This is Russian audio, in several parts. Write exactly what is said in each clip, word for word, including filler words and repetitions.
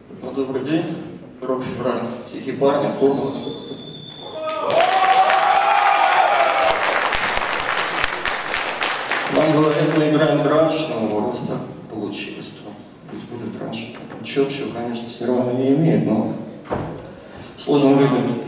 Ну, добрый день, рок февраль, тихие парни, формула. Нам говорят, мы играем дранж, но у вас так получилось, то пусть будет дранж. Чёрчилл, конечно, с Нирваной не имеет, но сложным людям.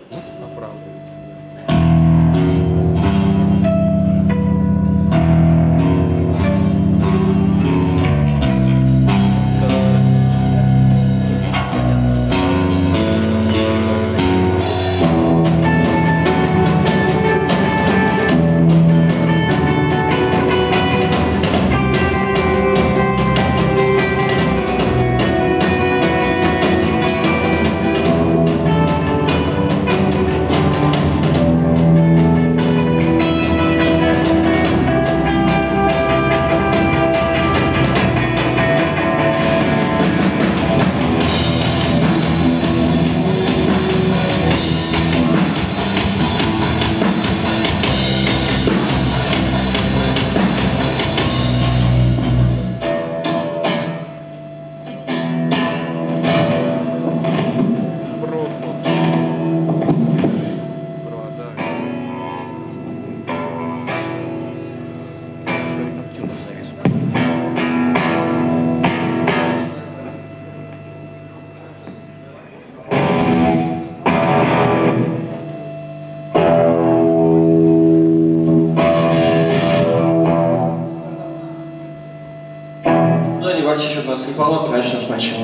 Еще одна скрипалотка, начнем сначала.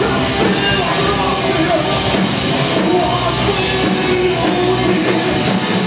Сложные люди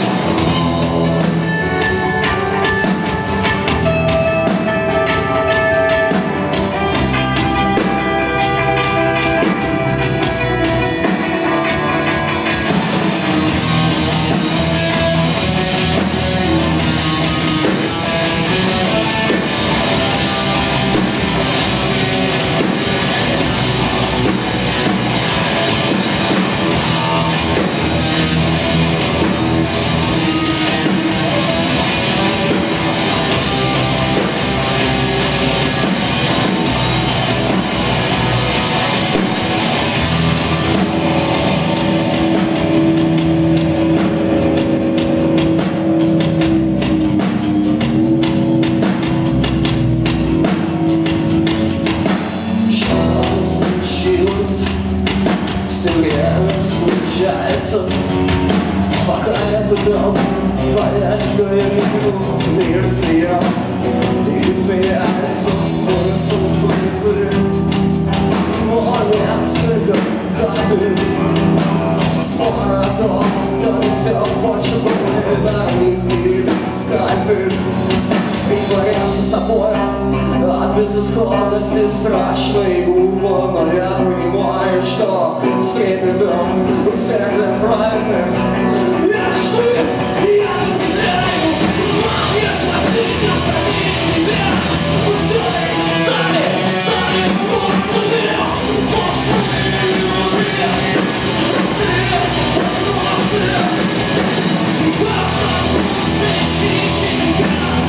пытался понять, кто я люблю. Мир смеялся, и смеялся смысл слезы. Звонят столько хаты, спор о том, кто несет больше боли на них или скальпель. Притворяться собой от безысходности страшно и глупо, но я понимаю, что с трепетом и сердцем правильных я жив, и я умираю. Я спасусь, сами себя, пусть стали, стали взрослыми, сложные люди, простые вопросы. Глаза лучше чище себя.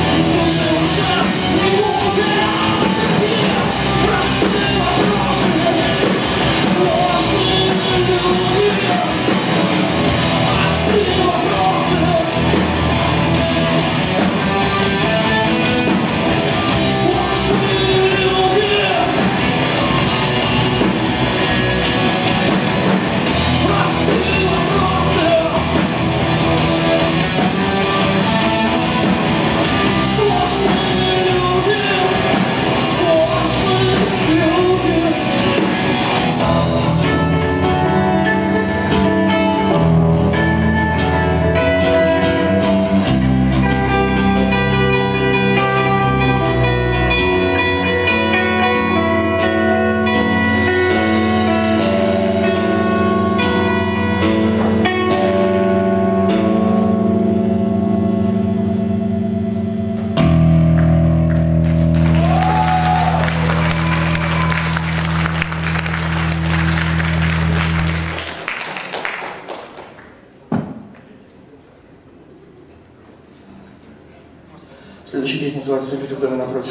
Следующая песня называется «Люди в доме напротив».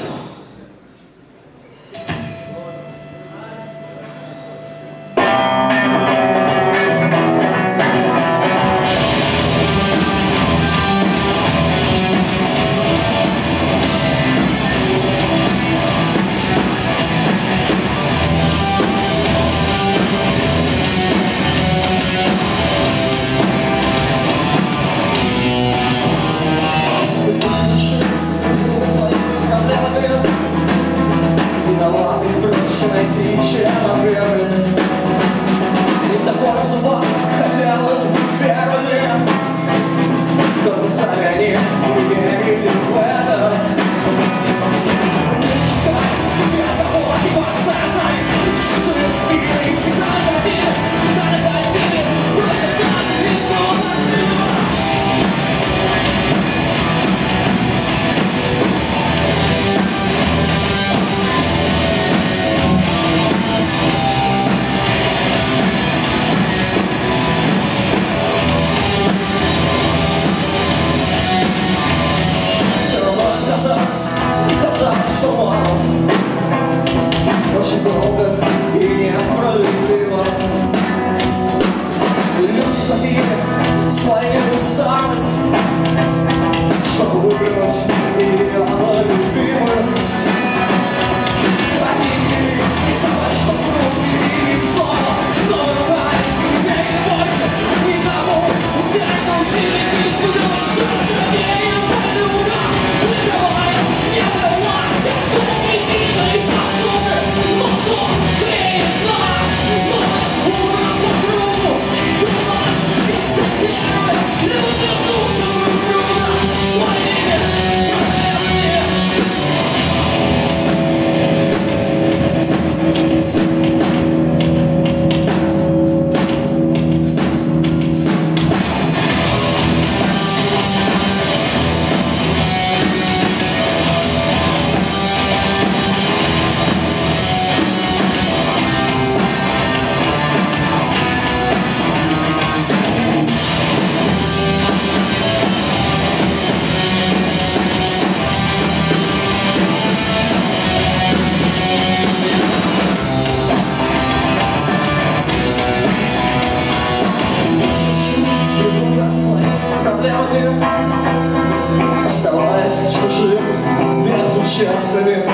Честными,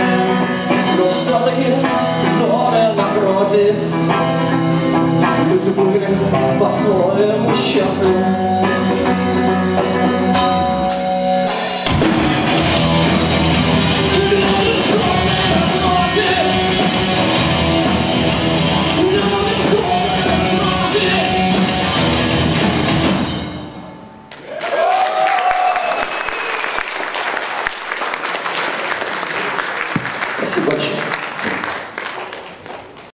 но все-таки в доме напротив люди были по-своему счастливы. Спасибо большое.